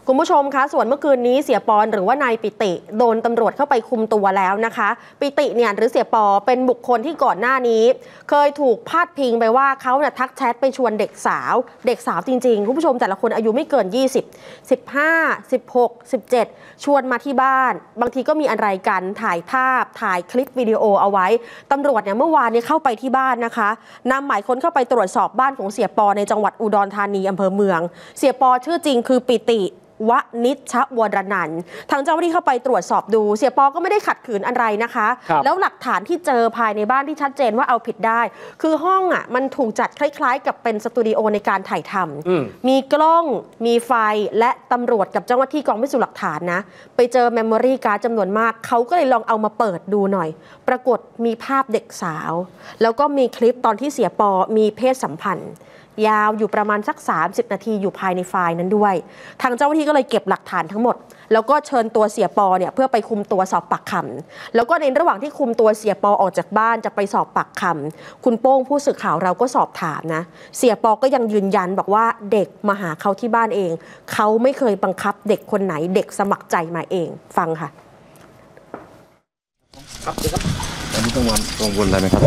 คุณผู้ชมคะส่วนเมื่อคืนนี้เสียปอนหรือว่านายปิติโดนตำรวจเข้าไปคุมตัวแล้วนะคะปิติเนี่ยหรือเสียปอเป็นบุคคลที่ก่อนหน้านี้เคยถูกพาดพิงไปว่าเขาเนี่ยทักแชทไปชวนเด็กสาวจริงๆคุณผู้ชมแต่ละคนอายุไม่เกิน20 15 16 17ชวนมาที่บ้านบางทีก็มีอะไรกันถ่ายภาพถ่ายคลิปวิดีโอเอาไว้ตำรวจเนี่ยเมื่อวานนี้เข้าไปที่บ้านนะคะนำหมายค้นเข้าไปตรวจสอบบ้านของเสียปอในจังหวัดอุดรธานีอำเภอเมืองเสียปอชื่อจริงคือปิติวนิชวรนันท์ทางเจ้าหน้าที่เข้าไปตรวจสอบดูเสียปอก็ไม่ได้ขัดขืนอะไรนะคะแล้วหลักฐานที่เจอภายในบ้านที่ชัดเจนว่าเอาผิดได้คือห้องอ่ะมันถูกจัดคล้ายๆกับเป็นสตูดิโอในการถ่ายทำมีกล้องมีไฟและตำรวจกับเจ้าหน้าที่กองพิสูจน์หลักฐานนะไปเจอเมมโมรี่การ์ดจำนวนมากเขาก็เลยลองเอามาเปิดดูหน่อยปรากฏมีภาพเด็กสาวแล้วก็มีคลิปตอนที่เสียปอมีเพศสัมพันธ์ยาวอยู่ประมาณสัก30นาทีอยู่ภายในไฟล์นั้นด้วยทางเจ้าหน้าที่ก็เลยเก็บหลักฐานทั้งหมดแล้วก็เชิญตัวเสียปอเนี่ยเพื่อไปคุมตัวสอบปากคำแล้วก็ในระหว่างที่คุมตัวเสียปอออกจากบ้านจะไปสอบปากคำคุณโป้งผู้สื่อข่าวเราก็สอบถามนะเสียปอก็ยังยืนยันบอกว่าเด็กมาหาเขาที่บ้านเองเขาไม่เคยบังคับเด็กคนไหนเด็กสมัครใจมาเองฟังค่ะครับอันนี้กังวลอะไรไหมครับ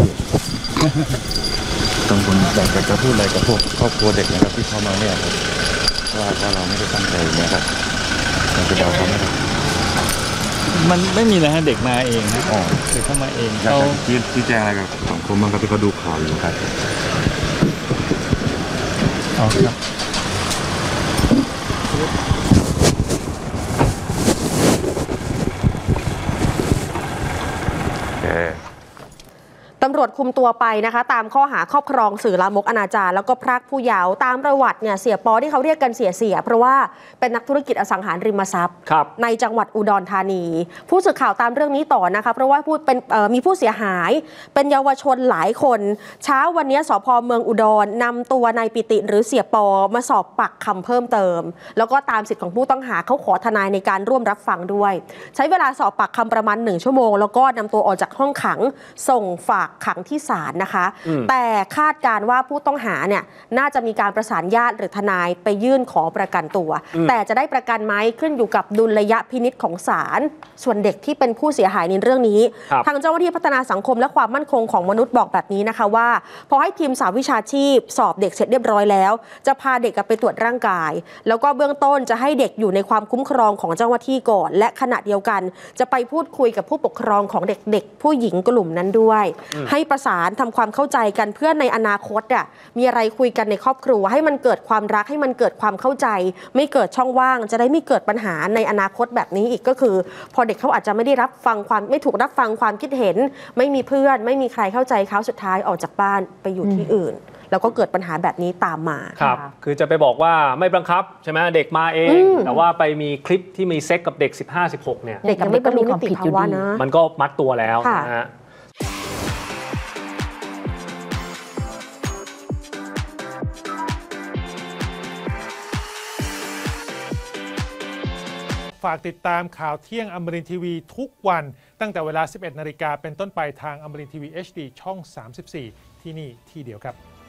กังวลอยากจะพูดอะไรกับพวกครอบครัวเด็กนะครับที่เข้ามาเนี่ยครับว่าเราไม่ได้ตั้งใจนะครับเราจะเดาเขาไม่ได้มันไม่มีนะฮะเด็กมาเองนะเด็กเข้ามาเองเขาชี้แจงอะไรกับสังคมบ้างครับที่เขาดูข่าวอยู่ครับครับตำรวจคุมตัวไปนะคะตามข้อหาครอบครองสื่อลามกอนาจารแล้วก็พรากผู้เยาว์ตามประวัติเนี่ยเสียปอที่เขาเรียกกันเสียเพราะว่าเป็นนักธุรกิจอสังหาริมทรัพย์ในจังหวัดอุดรธานีผู้สื่อข่าวตามเรื่องนี้ต่อนะคะเพราะว่ามีผู้เสียหายเป็นเยาวชนหลายคนเช้าวันนี้สภ.เมืองอุดรนำตัวนายปิติหรือเสียปอมาสอบปากคำเพิ่มเติมแล้วก็ตามสิทธิของผู้ต้องหาเขาขอทนายในการร่วมรับฟังด้วยใช้เวลาสอบปากคำประมาณ1 ชั่วโมงแล้วก็นำตัวออกจากห้องขังส่งฝากขังที่ศาลนะคะแต่คาดการว่าผู้ต้องหาเนี่ยน่าจะมีการประสานญาติหรือทนายไปยื่นขอประกันตัวแต่จะได้ประกันไหมขึ้นอยู่กับดุลยพินิจของศาลส่วนเด็กที่เป็นผู้เสียหายในเรื่องนี้ทางเจ้าหน้าที่พัฒนาสังคมและความมั่นคงของมนุษย์บอกแบบนี้นะคะว่าพอให้ทีมสหวิชาชีพสอบเด็กเสร็จเรียบร้อยแล้วจะพาเด็กไปตรวจร่างกายแล้วก็เบื้องต้นจะให้เด็กอยู่ในความคุ้มครองของเจ้าหน้าที่ก่อนและขณะเดียวกันจะไปพูดคุยกับผู้ปกครองของเด็กๆผู้หญิงกลุ่มนั้นด้วยให้ประสานทำความเข้าใจกันเพื่อในอนาคตมีอะไรคุยกันในครอบครัวให้มันเกิดความรักให้มันเกิดความเข้าใจไม่เกิดช่องว่างจะได้ไม่เกิดปัญหาในอนาคตแบบนี้อีกก็คือพอเด็กเขาอาจจะไม่ได้รับฟังไม่ถูกรับฟังความคิดเห็นไม่มีเพื่อนไม่มีใครเข้าใจเขาสุดท้ายออกจากบ้านไปอยู่ที่อื่นแล้วก็เกิดปัญหาแบบนี้ตามมาครับคือจะไปบอกว่าไม่บังคับใช่ไหมเด็กมาเองแต่ว่าไปมีคลิปที่มีเซ็กกับเด็ก 15-16 เนี่ยเด็กยังไม่บรรลุนิติภาวะนะมันก็มัดตัวแล้วนะฮะฝากติดตามข่าวเที่ยงอมรินทร์ทีวีทุกวันตั้งแต่เวลา 11 นาฬิกาเป็นต้นไปทางอมรินทร์ทีวี HD ช่อง 34 ที่นี่ที่เดียวครับ